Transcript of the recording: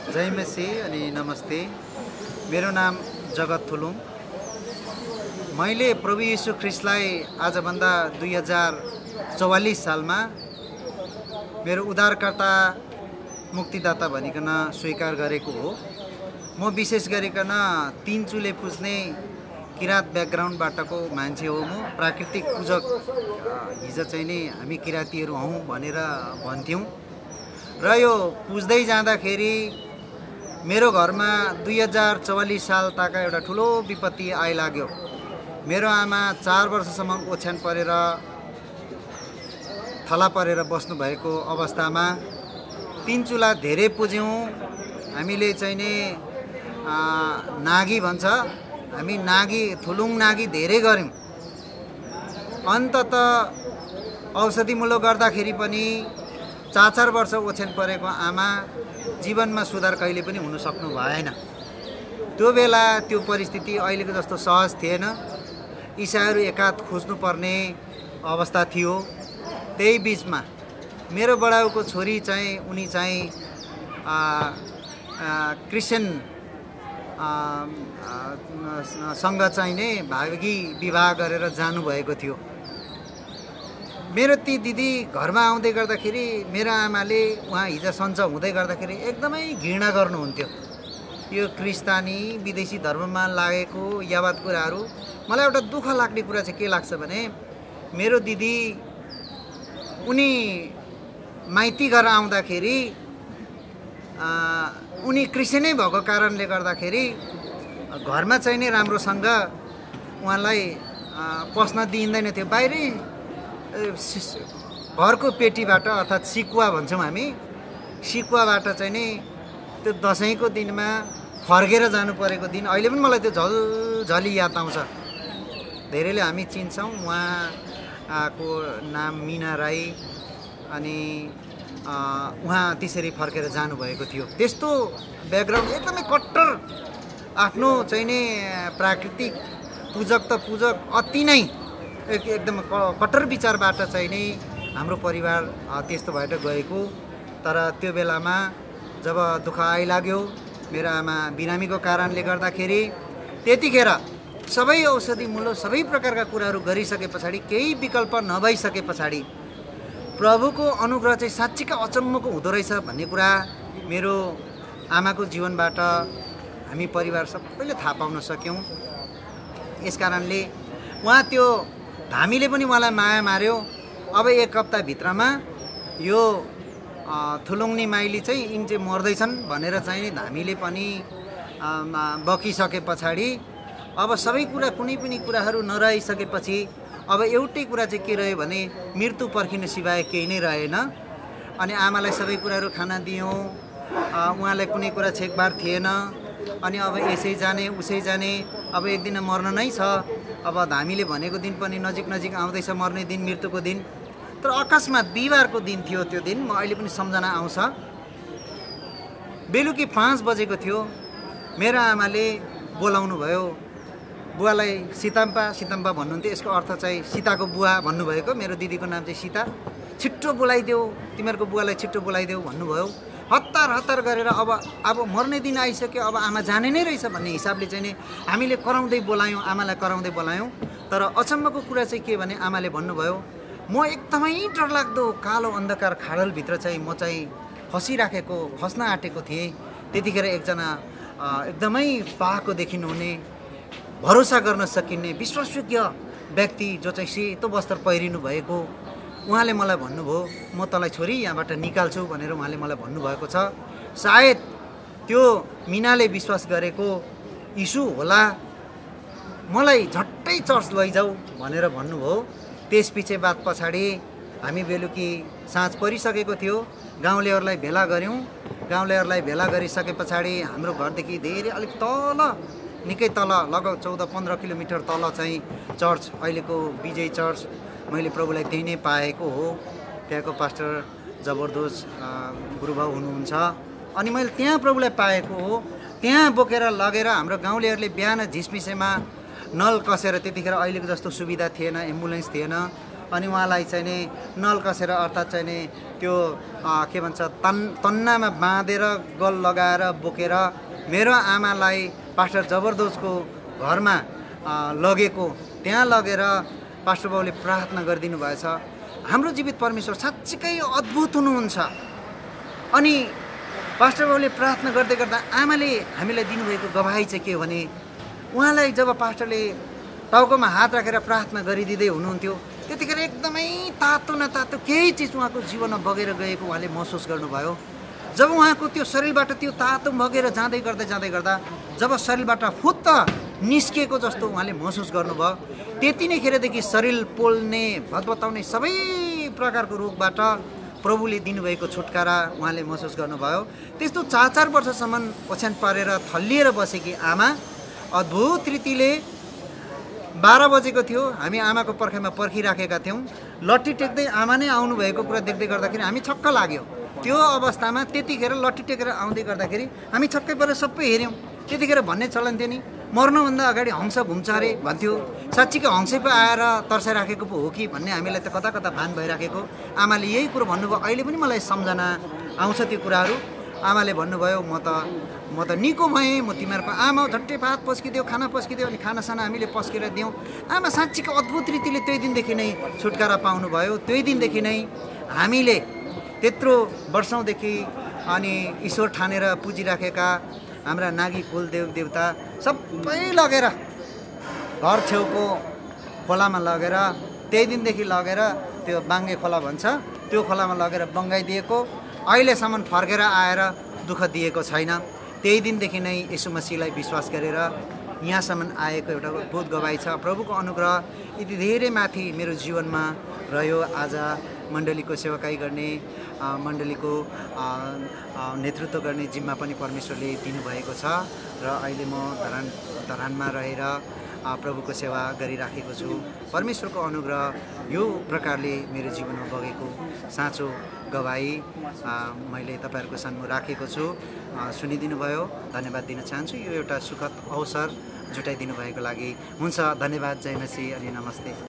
जय मसी अनि नमस्ते। मेरो नाम जगत थुलुङ। मैले प्रभु यीशु ख्रिस्टलाई आजभन्दा 2044 सालमा मेरो उद्धारकर्ता मुक्तिदाता भनिकन स्वीकार गरेको हो। म विशेष गरिकन तीन चुले पुज्ने किरात ब्याकग्राउन्डबाटको मान्छे हो। म प्राकृतिक पूजक हिजो चाहिँ नि हामी किरातीहरू हौँ भनेर भन्थ्यौँ र यो पुज्दै जाँदाखेरि मेरो घरमा 2044 साल ताका एउटा ठुलो विपत्ति आइलाग्यो। मेरो आमा 4 वर्षसम्म ओछ्यान परेर थला परेर बस्नु भएको अवस्थामा तीन चुला धेरै पुज्यौँ। हामीले चाहिँ नि नागी भन्छ, हामी नागी थुलुङ नागी धेरै गऱ्यौँ। अन्तत औषधिमूलक गर्दाखेरि पनि 4 वर्ष ओछ्यान परेको आमा जीवनमा सुधार कहिले पनि हुन सक्नु भएन। त्यो बेला त्यो परिस्थिति अहिलेको जस्तो सहज थिएन। इसाईहरू एकात खोज्नुपर्ने अवस्था थियो। त्यही बिचमा मेरो बडाउको छोरी चाहिँ उनी चाहिँ क्रिस्चियन सँग चाहिँ नै भागी विवाह गरेर जानुभएको थियो। मेरो ती दिदी घरमा आउँदै गर्दाखेरि मेरो आमाले उहाँ हिजो सन्च हुँदै गर्दाखेरि एकदमै घृणा गर्नुहुन्थ्यो। यो क्रिस्तानी विदेशी धर्ममा लागेको यावत कुराहरू। मलाई एउटा दुःख लाग्ने कुरा चाहिँ के लाग्छ भने मेरो दिदी उनी माइती घर आउँदाखेरि उनी क्रिस्चियनै भएको कारणले गर्दाखेरि घरमा चाहिँ नै राम्रोसँग उहाँलाई पस्न दिइँदैन थियो। बाहिरै घरको पेटीबाट अर्थात् सिकुवा भन्छौँ हामी, सिकुवाबाट चाहिँ नि त्यो दसैँको दिनमा फर्केर जानु परेको दिन अहिले पनि मलाई त्यो झलझली याद आउँछ। धेरैले हामी चिन्छौँ। उहाँको नाम मिना राई अनि उहाँ त्यसरी फर्केर जानुभएको थियो। त्यस्तो ब्याकग्राउन्ड एकदमै कट्टर आफ्नो चाहिँ नि प्राकृतिक पूजक त पूजक अति नै एकदम कट्टर विचारबाट चाहिँ नि हाम्रो परिवार त्यस्तो भएर गएको। तर त्यो बेलामा जब दुःख आइलाग्यो मेरो आमा बिरामीको कारणले गर्दाखेरि त्यतिखेर सबै औषधिमूलक सबै प्रकारका कुराहरू गरिसके पछाडि केही विकल्प नभइसके पछाडि प्रभुको अनुग्रह चाहिँ साँच्चीका अचम्मको हुँदो रहेछ भन्ने कुरा मेरो आमाको जीवनबाट हामी परिवार सबैले थाहा पाउन सक्यौँ। यसकारणले उहाँ त्यो धामीले पनि उहाँलाई माया मार्यो। अब एक हप्ताभित्रमा यो थुलुङ्नी माइली चाहिँ यिनी चाहिँ मर्दैछन् भनेर चाहिँ नि धामीले पनि बकिसके पछाडि अब सबै कुरा कुनै पनि कुराहरू नरहिसकेपछि अब एउटै कुरा चाहिँ के रह्यो भने मृत्यु पर्खिनु सिवाय केही नै रहेन। अनि आमालाई सबै कुराहरू खाना दियौँ। उहाँलाई कुनै कुरा छेकबार थिएन। अनि अब यसै जाने उसै जाने, अब एक दिन मर्न नै छ। अब धामीले भनेको दिन पनि नजिक नजिक आउँदैछ, मर्ने दिन, मृत्युको दिन। तर अकस्मात बिहिबारको दिन थियो। त्यो दिन म अहिले पनि सम्झना आउँछ। बेलुकी 5 बजेको थियो। मेरो आमाले बोलाउनु भयो। बुवालाई सीताम्पा भन्नुहुन्थ्यो। यसको अर्थ चाहिँ सीताको बुवा भन्नुभएको। मेरो दिदीको नाम चाहिँ सीता। छिट्टो बोलाइदेऊ, तिमीहरूको बुवालाई छिट्टो बोलाइदेऊ भन्नुभयो। हतार गरेर अब मर्ने दिन आइसक्यो, अब आमा जाने नै रहेछ भन्ने हिसाबले चाहिँ नि हामीले कराउँदै बोलायौँ, आमालाई कराउँदै बोलायौँ। तर अचम्मको कुरा चाहिँ के भने आमाले भन्नुभयो, म एकदमै डरलाग्दो कालो अन्धकार खाडलभित्र चाहिँ म चाहिँ खस्न आँटेको थिएँ। त्यतिखेर एकजना एकदमै पाएको देखिनुहुने, भरोसा गर्न सकिने, विश्वासयोग्य व्यक्ति जो चाहिँ सेतो वस्त्र पहिरिनु भएको, उहाँले मलाई भन्नुभयो, म तँलाई छोरी यहाँबाट निकाल्छु भनेर उहाँले मलाई भन्नुभएको छ। सायद त्यो मिनाले विश्वास गरेको यीशु होला, मलाई झट्टै चर्च लैजाऊ भनेर भन्नुभयो। त्यसपछि बात पछाडि हामी बेलुकी साँझ परिसकेको थियो। गाउँलेहरूलाई भेला गऱ्यौँ। गाउँलेहरूलाई भेला गरिसके पछाडि हाम्रो घरदेखि धेरै अलिक तल, निकै तल, लगभग 14-15 किलोमिटर तल चाहिँ चर्च, अहिलेको विजय चर्च, मैले प्रभुलाई त्यही नै पाएको हो। त्यहाँको पास्टर जबरदस्त गुरुबाउ हुनुहुन्छ। अनि मैले त्यहाँ प्रभुलाई पाएको हो। त्यहाँ बोकेर लगेर हाम्रो गाउँलेहरूले बिहान झिसमिसेमा नल कसेर, त्यतिखेर अहिलेको जस्तो सुविधा थिएन, एम्बुलेन्स थिएन, अनि उहाँलाई चाहिँ नि नल कसेर अर्थात् चाहिँ नि त्यो के भन्छ तन्नामा बाँधेर गल लगाएर बोकेर मेरो आमालाई पास्टर जबरदोजको घरमा लगेको, त्यहाँ लगेर पास्टर बाबुले प्रार्थना गरिदिनु भएछ। हाम्रो जीवित परमेश्वर साँच्चीकै अद्भुत हुनुहुन्छ। अनि पास्टर बाबुले प्रार्थना गर्दै गर्दा आमाले हामीलाई दिनुभएको गवाही चाहिँ के हो भने, उहाँलाई जब पास्टरले टाउकोमा हात राखेर प्रार्थना गरिदिँदै हुनुहुन्थ्यो त्यतिखेर एकदमै तातो न तातो केही चिज उहाँको जीवनमा बगेर गएको उहाँले महसुस गर्नुभयो। जब उहाँको त्यो शरीरबाट त्यो तातो बगेर जाँदै गर्दा जब शरीरबाट फुत्त निस्किएको जस्तो उहाँले महसुस गर्नुभयो, त्यति नै खेरदेखि शरीर पोल्ने भतभताउने सबै प्रकारको रोगबाट प्रभुले दिनुभएको छुटकारा उहाँले महसुस गर्नुभयो। त्यस्तो 4 वर्षसम्म ओछ्यान पारेर थल्लिएर बसेकी आमा अद्भुत रीतिले 12 बजेको थियो, हामी आमाको पर्खाइमा पर्खिराखेका थियौँ। लट्ठी टेक्दै आमा नै आउनुभएको कुरा देख्दै गर्दाखेरि हामी छक्क लाग्यो। त्यो अवस्थामा त्यतिखेर लट्ठी टेकेर आउँदै गर्दाखेरि हामी छक्कै परेर सबै हेऱ्यौँ। त्यतिखेर भन्ने चलन थियो नि, मर्नुभन्दा अगाडि हंस घुम्छ अरे भन्थ्यो। साँच्चीकै हंसै पो आएर तर्साइराखेको पो हो कि भन्ने हामीलाई त कता कता भान भइराखेको। आमाले यही कुरो भन्नुभयो। अहिले पनि मलाई सम्झना आउँछ त्यो कुराहरू। आमाले भन्नुभयो, म त निको भएँ, म तिमीहरूको आमा झट्टै भात पस्किदियो, खाना पस्किदियो, अनि खानासाना हामीले पस्केर दियौँ। आमा साँच्चीको अद्भुत रीतिले त्यही दिनदेखि नै छुटकारा पाउनुभयो। त्यही दिनदेखि नै हामीले त्यत्रो वर्षौँदेखि अनि ईश्वर ठानेर पुजिराखेका हाम्रा नागी कुल देवता सबै लगेर घर छेउको खोलामा लगेर, त्यही दिनदेखि लगेर त्यो बाङ्गे खोला भन्छ, त्यो खोलामा लगेर बङ्गाइदिएको, अहिलेसम्म फर्केर आएर दुःख दिएको छैन। त्यही दिनदेखि नै येशू मसीहलाई विश्वास गरेर यहाँसम्म आएको एउटा अद्भुत गवाई छ। प्रभुको अनुग्रह यति धेरै माथि मेरो जीवनमा रह्यो। आज मण्डलीको सेवाकाई गर्ने, मण्डलीको नेतृत्व गर्ने जिम्मा पनि परमेश्वरले दिनुभएको छ र अहिले म धरानमा रहेर प्रभुको सेवा गरिराखेको छु। परमेश्वरको अनुग्रह यो प्रकारले मेरो जीवनमा बगेको साँचो गवाई मैले तपाईँहरूको सामु राखेको छु। सुनिदिनु भयो, धन्यवाद दिन चाहन्छु। यो एउटा सुखद अवसर जुटाइदिनु भएको लागि। हुन्छ, धन्यवाद। जय मसीह अनि नमस्ते।